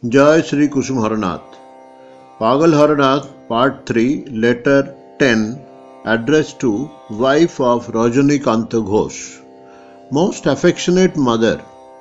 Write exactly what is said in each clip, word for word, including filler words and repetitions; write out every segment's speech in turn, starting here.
Jai Shri Kusum Haranath. Pagal Haranath, Part three, Letter ten, addressed to wife of Rajanikanta Ghosh. Most affectionate mother,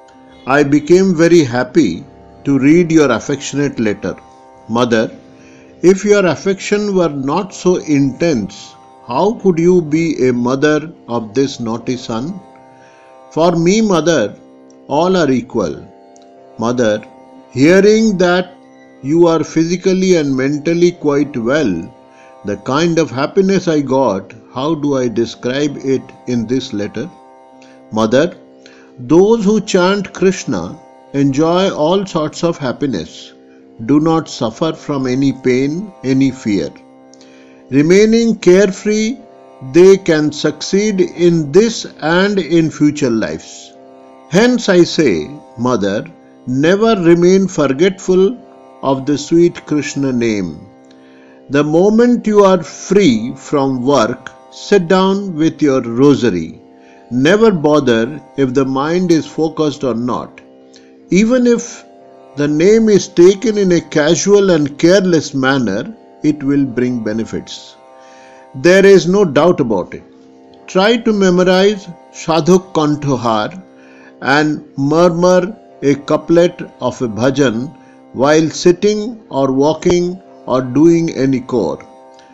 I became very happy to read your affectionate letter. Mother, if your affection were not so intense, how could you be a mother of this naughty son? For me, mother, all are equal. Mother, hearing that you are physically and mentally quite well, the kind of happiness I got, how do I describe it in this letter? Mother, those who chant Krishna enjoy all sorts of happiness, do not suffer from any pain, any fear. Remaining carefree, they can succeed in this and in future lives. Hence I say, Mother, never remain forgetful of the sweet Krishna name. The moment you are free from work, sit down with your rosary. Never bother if the mind is focused or not. Even if the name is taken in a casual and careless manner, it will bring benefits. There is no doubt about it. Try to memorize Sadhuk Kanthahar and murmur a couplet of a bhajan while sitting or walking or doing any chore.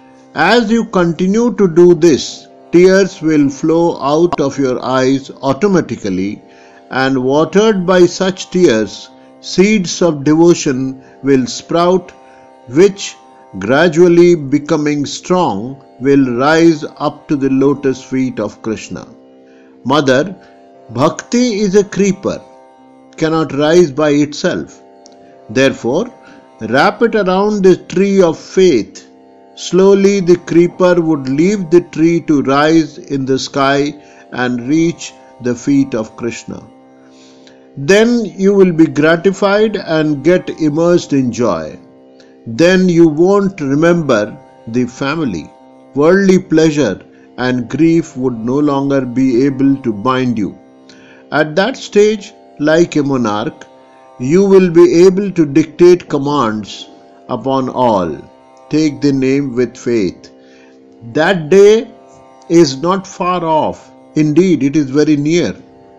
As you continue to do this, tears will flow out of your eyes automatically, and watered by such tears, seeds of devotion will sprout, which, gradually becoming strong, will rise up to the lotus feet of Krishna. Mother, bhakti is a creeper, cannot rise by itself. Therefore, wrap it around the tree of faith. Slowly the creeper would leave the tree to rise in the sky and reach the feet of Krishna. Then you will be gratified and get immersed in joy. Then you won't remember the family. Worldly pleasure and grief would no longer be able to bind you. At that stage, like a monarch, you will be able to dictate commands upon all. Take the name with faith. That day is not far off. Indeed, it is very near.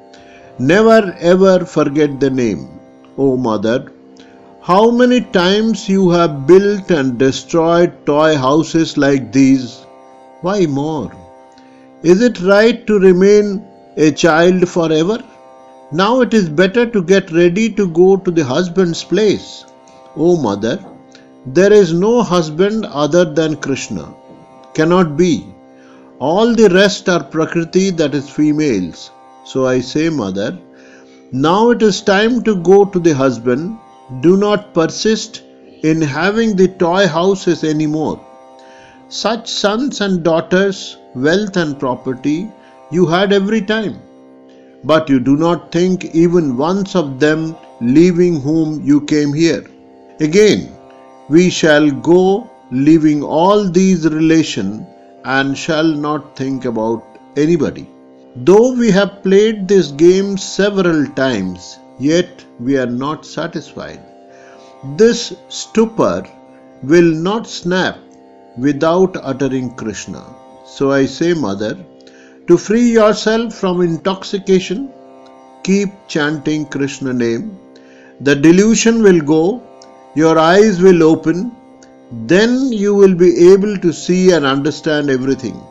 Never ever forget the name. O Mother, how many times you have built and destroyed toy houses like these? Why more? Is it right to remain a child forever? Now it is better to get ready to go to the husband's place. O Mother, there is no husband other than Krishna. Cannot be. All the rest are Prakriti, that is females. So I say, Mother, now it is time to go to the husband. Do not persist in having the toy houses anymore. Such sons and daughters, wealth and property, you had every time. But you do not think even once of them leaving whom you came here. Again, we shall go leaving all these relations and shall not think about anybody. Though we have played this game several times, yet we are not satisfied. This stupor will not snap without uttering Krishna. So I say, Mother, to free yourself from intoxication, keep chanting Krishna name. The delusion will go, your eyes will open, then you will be able to see and understand everything.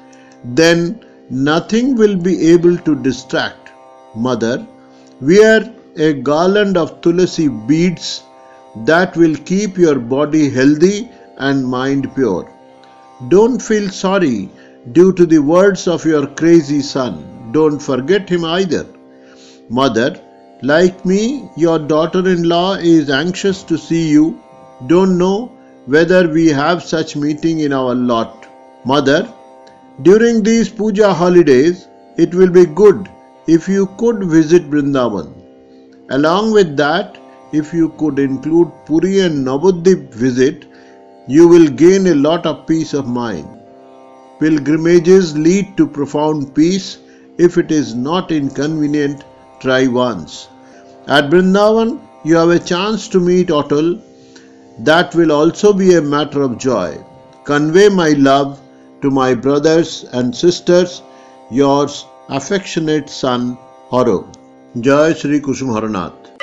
Then nothing will be able to distract. Mother, wear a garland of tulasi beads that will keep your body healthy and mind pure. Don't feel sorry due to the words of your crazy son. Don't forget him either. Mother, like me, your daughter-in-law is anxious to see you. Don't know whether we have such meeting in our lot. Mother, during these puja holidays, it will be good if you could visit Vrindavan. Along with that, if you could include Puri and Navadvip visit, you will gain a lot of peace of mind. Pilgrimages lead to profound peace. If it is not inconvenient, try once. At Vrindavan, you have a chance to meet Atul. That will also be a matter of joy. Convey my love to my brothers and sisters. Yours affectionate son, Haro. Jai Shri Kusum Haranath.